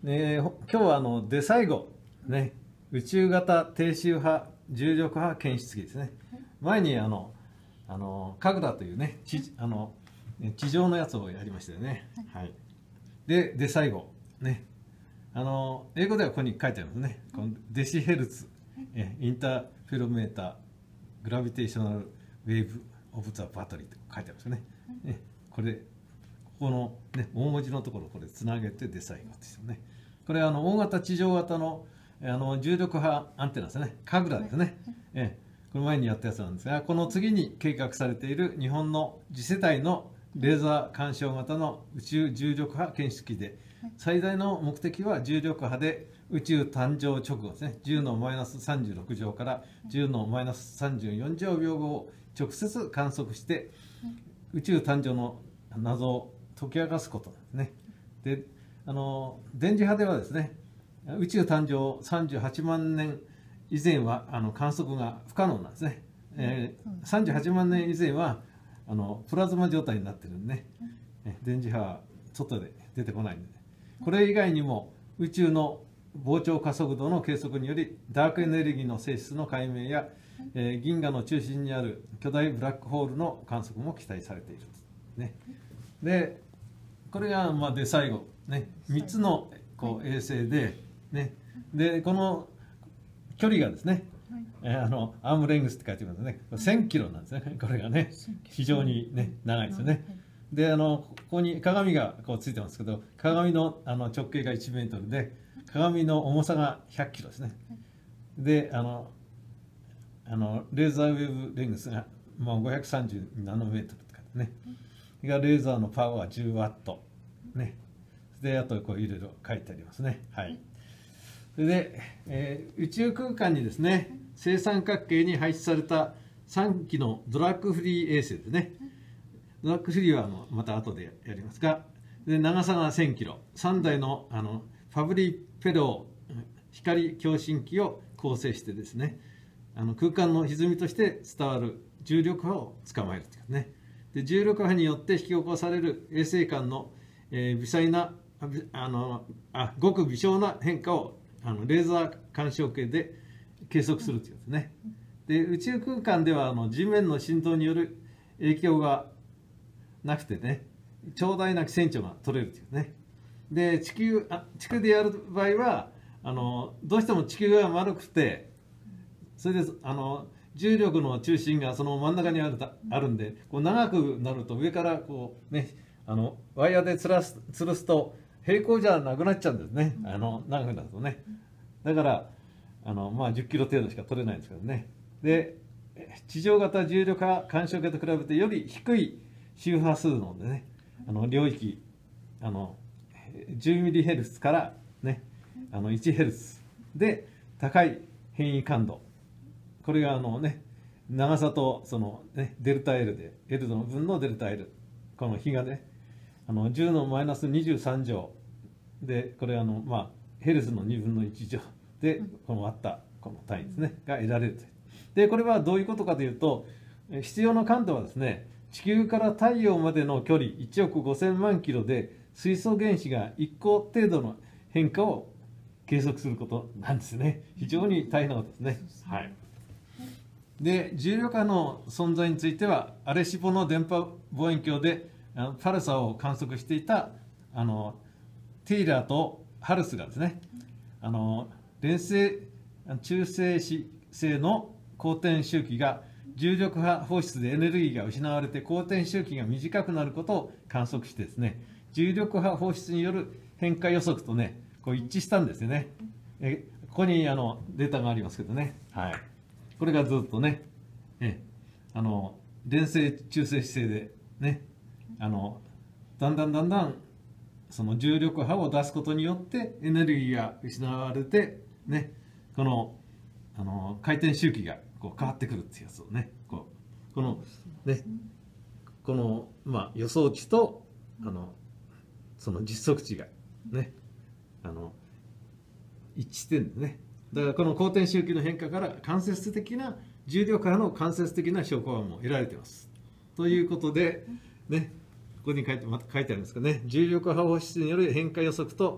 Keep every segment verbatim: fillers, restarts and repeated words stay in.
ね、今日はあので最後、ね、宇宙型低周波重力波検出器ですね。前にあのあのカグラというね、地あの地上のやつをやりましたよね。はい。でで最後ね、あの英語ではここに書いてありますね。このデシヘルツ、えインターフェロメーターグラビテーショナルウェーブオブザバトリーって書いてありますよね。ね、これここのね大文字のところをこれつなげてで最後ですよね。これはあの大型地上型のあの重力波アンテナですね。カグラですね。えこの前にやったやつなんですが、この次に計画されている日本の次世代のレーザー干渉型の宇宙重力波検出器で、最大の目的は重力波で宇宙誕生直後ですね、じゅうのマイナスさんじゅうろく乗からじゅうのマイナスさんじゅうよん乗秒後を直接観測して、宇宙誕生の謎を解き明かすことですね。で、あの電磁波ではですね、宇宙誕生さんじゅうはちまん年以前はあの観測が不可能なんですね。えー、さんじゅうはちまん年以前はあのプラズマ状態になってるんでね、電磁波は外で出てこないんで、ね、これ以外にも宇宙の膨張加速度の計測によりダークエネルギーの性質の解明や、えー、銀河の中心にある巨大ブラックホールの観測も期待されている、ね、でこれがまあで最後、ね、みっつのこう衛星で、ね、でこの距離がですね、えー、あのアームレングスって書いてますね、せんキロなんですね、これがね、非常に、ね、長いですよね。であのここに鏡がこうついてますけど、鏡のあの直径がいちメートルで、鏡の重さがひゃっキロですね。であのあのレーザーウェーブレングスが、まあ、ごひゃくさんじゅうナノメートルって書いてね。がレーザーのパワーはじゅうワット。ね。で、あとこういろいろ書いてありますね。はい。それで、えー、宇宙空間にですね、正三角形に配置されたさんきのドラッグフリー衛星ですね。ドラッグフリーはまた後でやりますが、で長さがせんキロ、さんだいのあのファブリー・ペロー光共振器を構成してですね、あの空間の歪みとして伝わる重力波を捕まえるというね。で重力波によって引き起こされる衛星間の、えー、微細なあのあごく微小な変化をあのレーザー干渉計で計測するというですね。で宇宙空間ではあの地面の振動による影響がなくてね、長大な線長が取れるというね。で地球あ地球でやる場合はあのどうしても地球が丸くて、それであの重力の中心がその真ん中にあるあるんで、こう長くなると上からこうね、あのワイヤーでつらす吊るすと平行じゃなくなっちゃうんですね。あの長くなるとね。だからあのまあじゅっキロ程度しか取れないんですけどね。で地上型重力波干渉計と比べてより低い周波数のでね、あの領域あのじゅうミリヘルツからね、あのいちヘルツで高い変異感度。これがあのね、長さとその、ね、デルタ L で L の分のデルタ L、 この比がね、あのじゅうのマイナスにじゅうさん乗で、これあのまあヘルツのにぶんのいち乗でこの割ったこの単位ですねが得られると。でこれはどういうことかというと、必要な感度はですね、地球から太陽までの距離いちおくごせんまんキロで水素原子がいっこ程度の変化を計測することなんですね。非常に大変なことですね。はい。で重力波の存在については、アレシボの電波望遠鏡であのパルサを観測していたあのテイラーとハルスがですね、あの連星中性子星の公転周期が重力波放出でエネルギーが失われて公転周期が短くなることを観測してですね、重力波放出による変化予測とねこう一致したんですよね。えここにあのデータがありますけどね、はい、これがずっとね、えあの連星中性子星でね、あのだんだんだんだんその重力波を出すことによってエネルギーが失われてね、このあの回転周期がこう変わってくるっていうやつをね、こうこのねこのまあ予想値とあのその実測値がね、あの一致してるんですね。だからこの公転周期の変化から間接的な重力波の間接的な証拠はもう得られています。ということでね、ここに書いてまた書いてあるんですけどね、重力波放出による変化予測と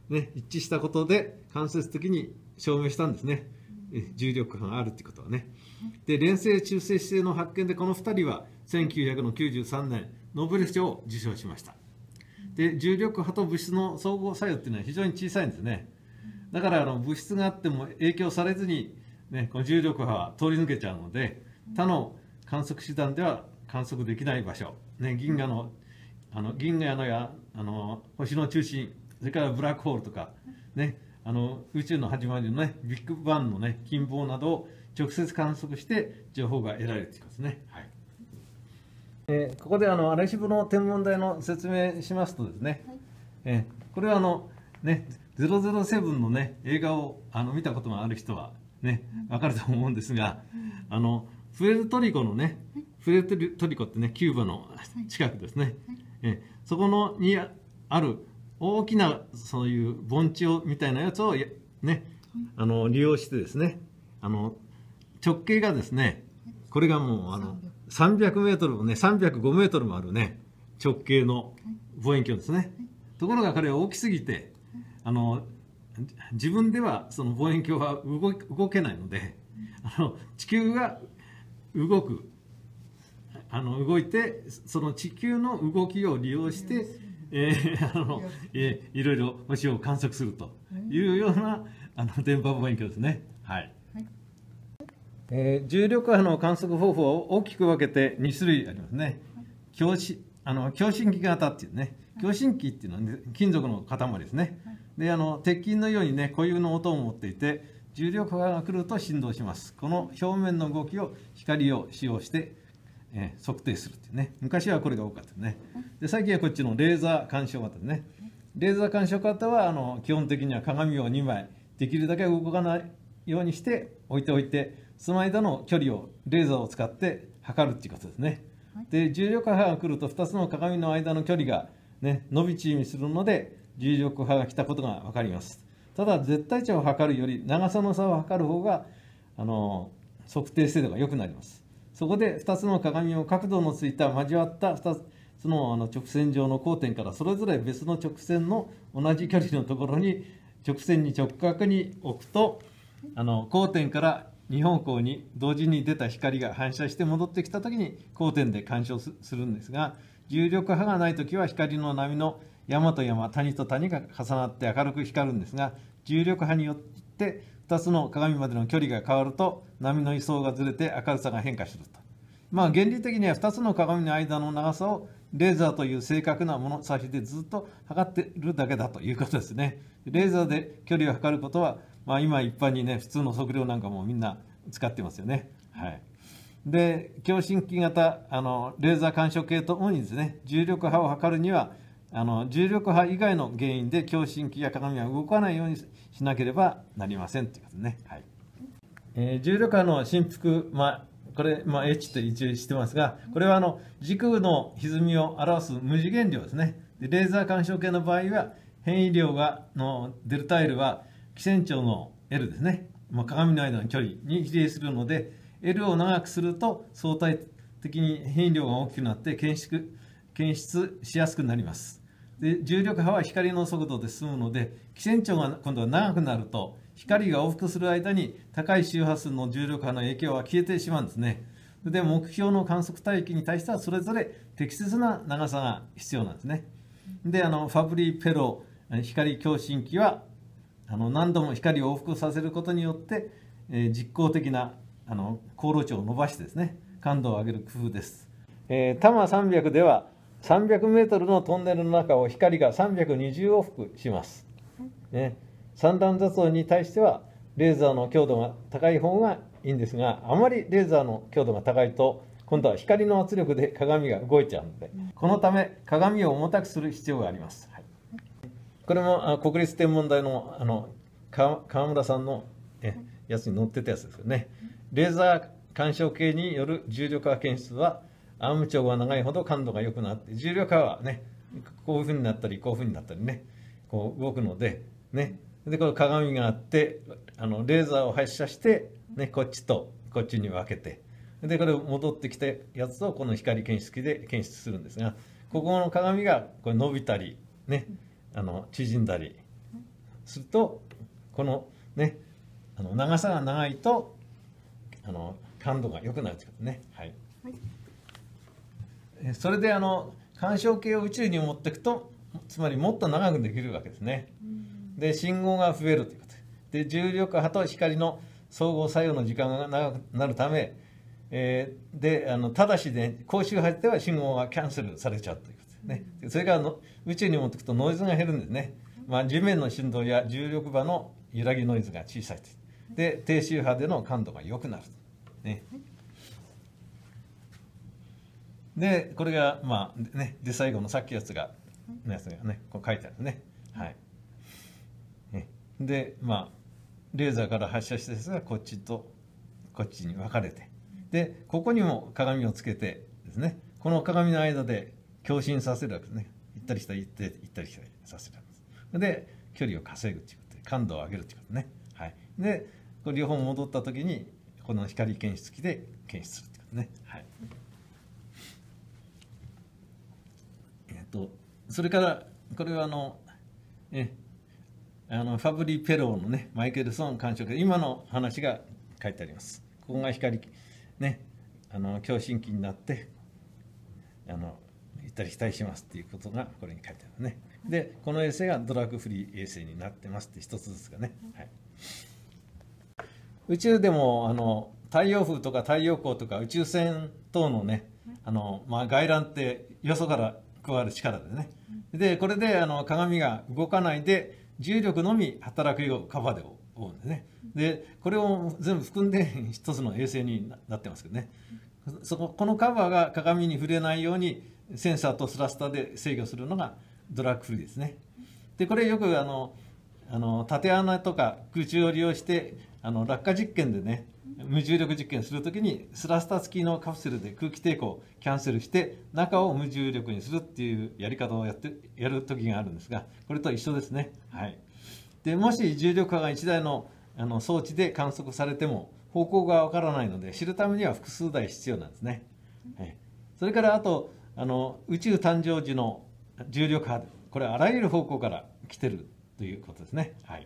ね、一致したことで間接的に証明したんですね。重力波があるということはね。で、連星中性子星の発見でこのふたりはせんきゅうひゃくきゅうじゅうさんねんノーベル賞を受賞しました。で、重力波と物質の相互作用っていうのは非常に小さいんですね。だからあの物質があっても影響されずに、ね、この重力波は通り抜けちゃうので、他の観測手段では観測できない場所、ね、銀河のあの銀河のやあの星の中心、それからブラックホールとか、ね、あの宇宙の始まりの、ね、ビッグバンの、ね、近傍などを直接観測して情報が得られるということですね。はい。えー、ここであのアレシブの天文台の説明しますとですね、はい、えー、これはあの、ね、ゼロゼロセブンの、ね、映画をあの見たことがある人は、ね、分かると思うんですが、あのプエルトリコのね、プエルトリコってね、キューバの近くですね、えー、そこのにある大きなそういう盆地をみたいなやつを、ね、あの利用してですね、あの直径がですね、これがもうあのさんびゃくメートルもね、さんびゃくごメートルもあるね、直径の望遠鏡ですね。ところが彼は大きすぎて、あの自分ではその望遠鏡は動動けないので、あの地球が動く、あの動いて、その地球の動きを利用して、えー、あのえー、いろいろ星を観測するというようなあの電波望遠鏡ですね。はい。えー、重力波の観測方法を大きく分けてに種類ありますね。共振あの共振器型っていうね、共振器っていうのは、ね、金属の塊ですね。で、あの鉄筋のようにね、固有の音を持っていて、重力波が来ると振動します。この表面の動きを光を使用して、えー、測定するっていうね。昔はこれが多かったですね。で、最近はこっちのレーザー干渉型ですね。レーザー干渉型はあの基本的には鏡をにまいできるだけ動かないようにして置いておいて、その間の距離をレーザーを使って測るっていうことですね。で、重力波が来るとふたつの鏡の間の距離が、ね、伸び縮みするので、重力波が来たことが分かります。ただ、絶対値を測るより長さの差を測る方があの測定精度が良くなります。そこでふたつの鏡を角度のついた交わったふたつのあの直線上の交点からそれぞれ別の直線の同じ距離のところに直線に直角に置くと、あの交点からに方向に同時に出た光が反射して戻ってきたときに交点で干渉するんですが、重力波がないときは光の波の山と山、谷と谷が重なって明るく光るんですが、重力波によってふたつの鏡までの距離が変わると波の位相がずれて明るさが変化すると。まあ原理的にはふたつの鏡の間の長さをレーザーという正確な物差しでずっと測っているだけだということですね。レーザーで距離を測ることは、まあ、今一般にね、普通の測量なんかもみんな使ってますよね。はい。で、共振器型あのレーザー干渉計ともにですね、重力波を測るにはあの重力波以外の原因で共振器や鏡は動かないようにしなければなりませんということですね。はい。えー、重力波の振幅、まあこれ、まあ、H と一応してますが、これはあの時空の歪みを表す無次元量ですね。でレーザー干渉計の場合は変異量がのデルタ L は基線長の L ですね。まあ、鏡の間の距離に比例するので、L を長くすると相対的に変異量が大きくなって検出、検出しやすくなります。で重力波は光の速度で進むので、基線長が今度は長くなると、光が往復する間に高い周波数の重力波の影響は消えてしまうんですね。で、目標の観測帯域に対してはそれぞれ適切な長さが必要なんですね。で、あのファブリー・ペロ光共振器はあの何度も光を往復させることによって、えー、実効的なあの航路長を伸ばしてですね、感度を上げる工夫です。えー、タマさんびゃくではさんびゃくメートルのトンネルの中を光がさんびゃくにじゅう往復します。ね、散乱雑音に対してはレーザーの強度が高い方がいいんですが、あまりレーザーの強度が高いと今度は光の圧力で鏡が動いちゃうので、このため鏡を重たくする必要があります。はい、これも国立天文台のあの川村さんのえやつに載ってたやつですよね。レーザー干渉計による重力波検出はアーム長が長いほど感度が良くなって、重力波はね、こういうふうになったりこういうふうになったりね、こう動くのでね、でこの鏡があってあのレーザーを発射して、ね、こっちとこっちに分けて、でこれ戻ってきたやつをこの光検出器で検出するんですが、ここの鏡がこれ伸びたり、ね、あの縮んだりするとこのねあの長さが長いとあの感度が良くなるということね。はい。はい、それであの干渉計を宇宙に持っていくと、つまりもっと長くできるわけですね。で信号が増えるということで、重力波と光の相互作用の時間が長くなるため、えー、であのただしね高周波では信号がキャンセルされちゃうということですね。それからの宇宙に持っていくとノイズが減るんですね。まあ、地面の振動や重力場の揺らぎノイズが小さいで、低周波での感度が良くなる、ね、でこれがまあねで最後のさっきやつがのやつがねこう書いてあるね。はい。でまあレーザーから発射したやつがこっちとこっちに分かれて、でここにも鏡をつけてですね、この鏡の間で共振させるわけですね。行ったり来たり行って行ったり来たりさせるわけです。で距離を稼ぐということで感度を上げるということね。はい。でこれ両方戻った時にこの光検出器で検出するということね。はい。えっとそれからこれはあのえあのファブリー・ペローのねマイケルソン干渉計、今の話が書いてあります。ここが光ねあの共振器になってあの行ったり来たりしますっていうことがこれに書いてあるね。でこの衛星がドラッグフリー衛星になってますって一つずつがね。はい、宇宙でもあの太陽風とか太陽光とか宇宙船等のねあの、まあ、外乱ってよそから加わる力でね。でこれであの鏡が動かないで重力のみ働くようカバーで覆うんですね。でこれを全部含んで一つの衛星になってますけどね。そここのカバーが鏡に触れないようにセンサーとスラスターで制御するのがドラッグフリーですね。でこれよくあのあの縦穴とか空中を利用してあの落下実験でね無重力実験するときにスラスター付きのカプセルで空気抵抗をキャンセルして中を無重力にするっていうやり方をやってやる時があるんですが、これと一緒ですね。はい、でもし重力波がいちだいのあの装置で観測されても方向がわからないので知るためには複数台必要なんですね。はい、それからあとあの宇宙誕生時の重力波、これはあらゆる方向から来てるということですね。はい、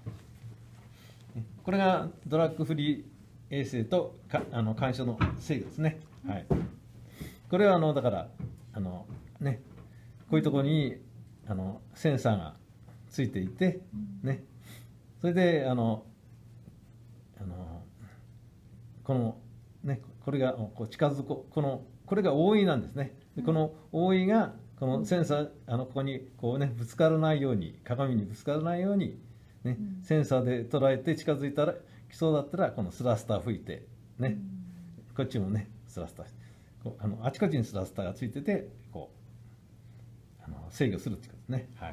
これがドラッグフリー衛星とかあの干渉の制御ですね。はい、これはあのだからあの、ね、こういうところにあのセンサーがついていて、ね、それであのあのこの、ね、これがこう近づこうこのこれが覆いなんですね。でこの覆いがこのセンサーあのここにこう、ね、ぶつからないように鏡にぶつからないように、ね、センサーで捉えて近づいたら来そうだったらこのスラスター吹いて、ね、こっちもねスラスターこうあのあちこちにスラスターがついててこうあの制御するってことですね。はい、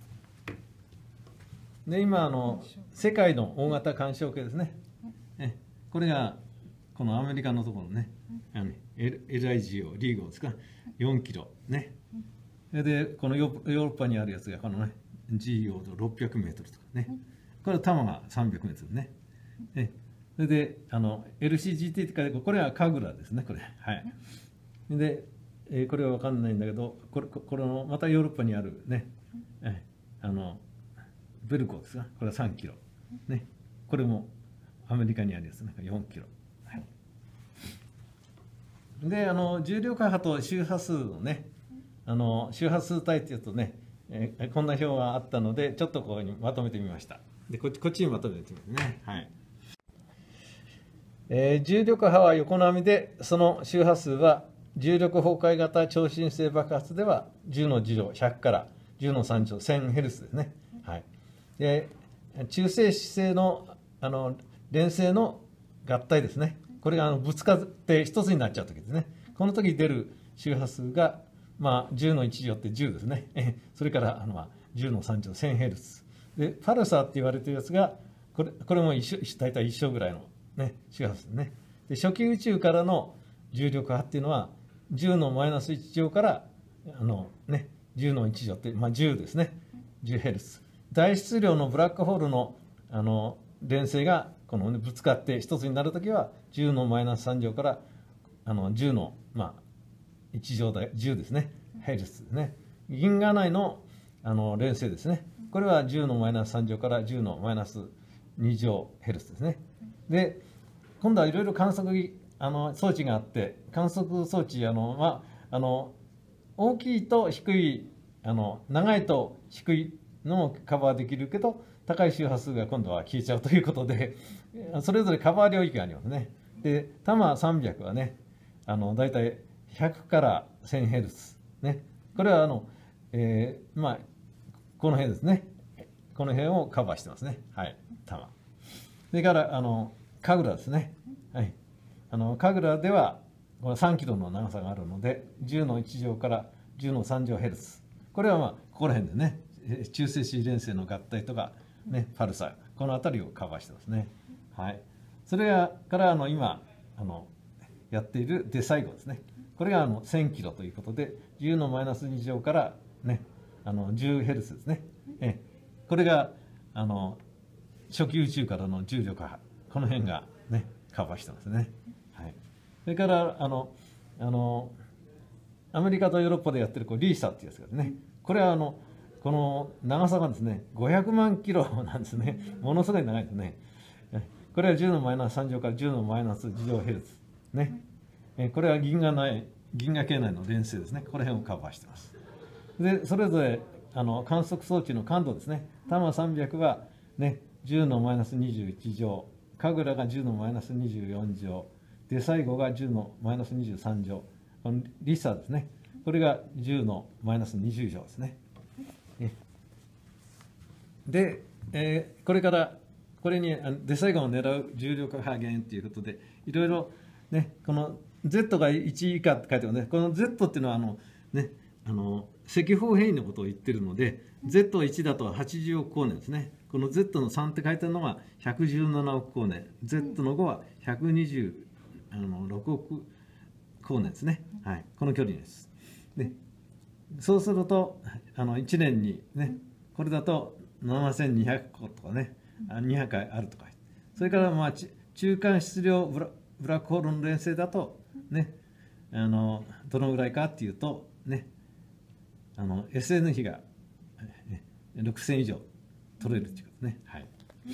で今あの世界の大型干渉計ですね。えこれがこのアメリカのところのね、あの エルアイジーオー リーゴですかよんキロね。でこのヨーロッパにあるやつがこのね ジーオー とろっぴゃくメートルとかね。これ玉がさんびゃくメートルね。えそれであの エルシージーティー って書いてこれはカグラですねこれ。はい。で、えー、これは分かんないんだけどこれこれのまたヨーロッパにあるね、えあのベルコですがこれはさんキロね。これもアメリカにあるやつねよんキロ。はい、であの重力波と周波数のねあの周波数帯っていうとね、えー、こんな表があったのでちょっとここにまとめてみました。でこっちこっちにまとめてみますね。はい。えー、重力波は横波でその周波数は重力崩壊型超新星爆発ではじゅうのじ乗ひゃくからじゅうのさん乗せんヘルツですね。はい、で中性子星のあの連星の合体ですね。これがあのぶつかって一つになっちゃう時ですね。この時出る周波数が、まあ、じゅうのいち乗ってじゅうですね。それからあの、まあ、じゅうのさん乗せんヘルツでパルサーって言われてるやつがこれこれも一緒大体一緒ぐらいの、ね、周波数ですね。で初期宇宙からの重力波っていうのはじゅうのマイナスいち乗からあの、ね、じゅうのいち乗って、まあ、じゅうですね。じゅうヘルツ。大質量のブラックホールのあの連星がこの、ね、ぶつかって一つになるときはじゅうのマイナスさん乗からあのじゅうの、まあ、いち乗でじゅうですね。ヘルツですね。銀河内のあの連星ですね。ここれはじゅうのマイナスさん乗からじゅうのマイナスに乗ヘルツですね。で今度はいろいろ観測あの装置があって、観測装置あの、まあ、あの大きいと低い、あの長いと低いのもカバーできるけど、高い周波数が今度は消えちゃうということで、それぞれカバー領域がありますね。でタマさんびゃくはね、あのだいたいひゃくからせんヘルツ、ね、これはあの、えー、まあこの辺ですね、この辺をカバーしてますね。はい、タマ。それからあのカグラですね。はい、あのカグラではこれさんキロの長さがあるので、じゅうのいち乗からじゅうのさん乗ヘルツ。これはまあここら辺でね、中性子連星の合体とかね、パルサー、この辺りをカバーしてますね。はい。それからあの今あのやっているデサイゴですね。これがあのせんキロということで、じゅうのマイナスに乗からね、あのじゅうヘルツですね。えこれがあの初期宇宙からの重力波、この辺がねカバーしてますね。はい。それからあのあのアメリカとヨーロッパでやってるこうリーサっていうやつがね、これはあのこの長さがですねごひゃくまんキロなんですね。ものすごい長いですね。これはじゅうのマイナスさん乗からじゅうのマイナスに乗ヘルツね。これは銀河内銀河系内の連星ですね。この辺をカバーしてます。でそれぞれあの観測装置の感度ですね。タマさんびゃくはねじゅうのマイナスにじゅういち乗、カグラがじゅうのマイナスにじゅうよん乗、デサイゴがじゅうのマイナスにじゅうさん乗、このリサですね。これがじゅうのマイナスにじゅう乗ですね。で、えー、これからこれにデサイゴンを狙う重力波源ということで、いろいろね、この Z がいち以下って書いてあるね。この Z っていうのはあのね、あの赤方変異のことを言ってるので、ゼットいち だとはちじゅうおく光年ですね。この ゼット のさんって書いてあるのがひゃくじゅうななおく光年、Z のごはひゃくにじゅうろくおく光年ですね。はい、この距離です。で、そうするとあのいちねんにね、これだとななせんにひゃく個とかね、にひゃくかいあるとか、それからまあ中間質量ブラブラックホールの連星だとね、あのどのぐらいかっていうとね、あの エスエヌ 比がろくせん以上取れるっていうことね。はい。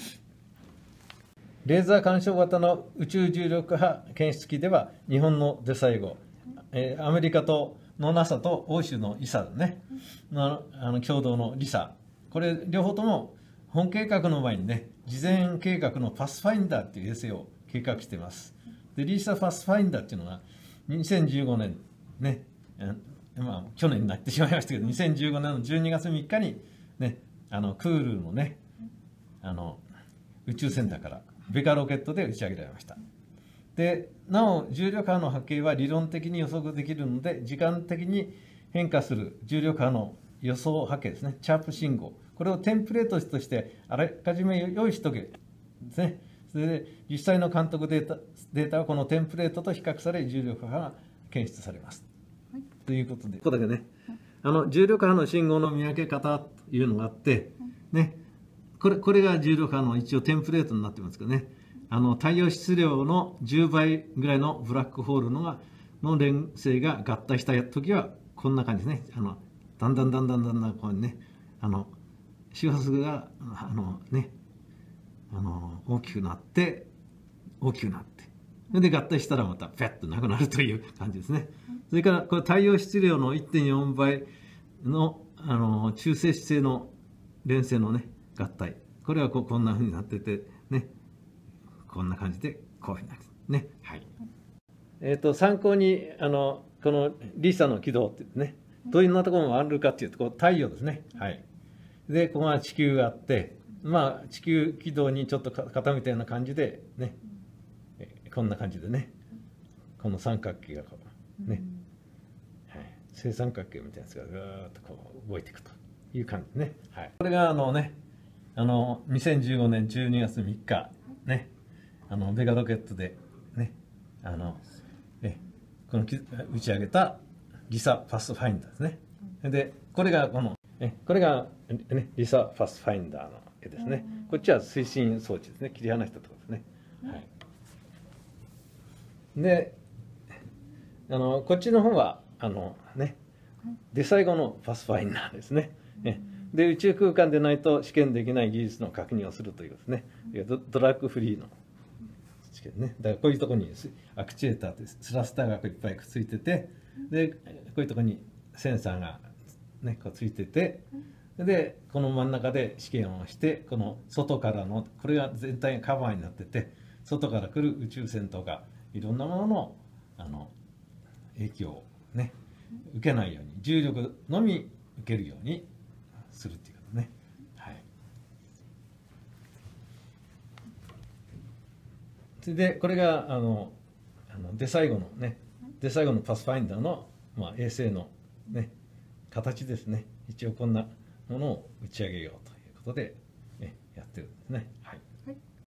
レーザー干渉型の宇宙重力波検出器では、日本のデサイゴ、えー、アメリカとの ナサ と欧州のイサね、のあの共同のリサ、これ両方とも本計画の前にね、事前計画のパスファインダーっていう衛星を計画しています。で、リサパスファインダーっていうのがにせんじゅうごねんね、まあ去年になってしまいましたけど、にせんじゅうごねんのじゅうにがつみっかにね、あのクールのね、あの宇宙センターからベガロケットで打ち上げられました。でなお重力波の波形は理論的に予測できるので、時間的に変化する重力波の予想波形ですね、チャープ信号、これをテンプレートとしてあらかじめ用意しとけですね。それで実際の観測データデータはこのテンプレートと比較され、重力波が検出されます、はい、ということで、ここだけね、あの重力波の信号の見分け方というのがあってね、これこれが重力波の一応テンプレートになってますけどね、あの太陽質量のじゅうばいぐらいのブラックホールのがの連星が合体した時はこんな感じですね。あのだんだんだんだんだんだんこうね、あの周波数があのね、あの大きくなって大きくなって、それで合体したらまたペッとなくなるという感じですね。それからこれ太陽質量の いってんよんばいのあの中性子星の連星のね合体、これはこうこんな風になっててね、こんな感じでこういうふうになるね。はい。えっ、ー、と参考にあのこのリサの軌道ってね、どういうなところもあるかっていうと、こう太陽ですね。はい。でここが地球があって、まあ地球軌道にちょっと傾いたような感じでね、こんな感じでね、この三角形がこうね、はい、正三角形みたいなやつがぐーっとこう動いていくという感じね。はい。これがあのね、あのにせんじゅうごねんじゅうにがつみっかね、あのベガロケットでね、あのえこの打ち上げたリサパスファインダーですね。でこれがこのえこれが、ね、リサパスファインダーの絵ですね。こっちは推進装置ですね。切り離したところですね。はい。であのこっちの方はあのね、で最後のパスファインダーですね。ねで宇宙空間でないと試験できない技術の確認をするというですね、ドドラッグフリーの試験ね。だからこういうところにアクチュエーターですスラスターがいっぱいくっついてて、でこういうところにセンサーが、ね、こうついてて、でこの真ん中で試験をして、この外からのこれが全体がカバーになってて、外から来る宇宙船とかいろんなもののあの影響をね受けないように、重力のみ受けるようにするっていうことね。はい。それでこれがあのあので最後のね、で最後のパスファインダーの、まあ、衛星のね形ですね。一応こんなものを打ち上げようということで、ね、やってるんですね。はい。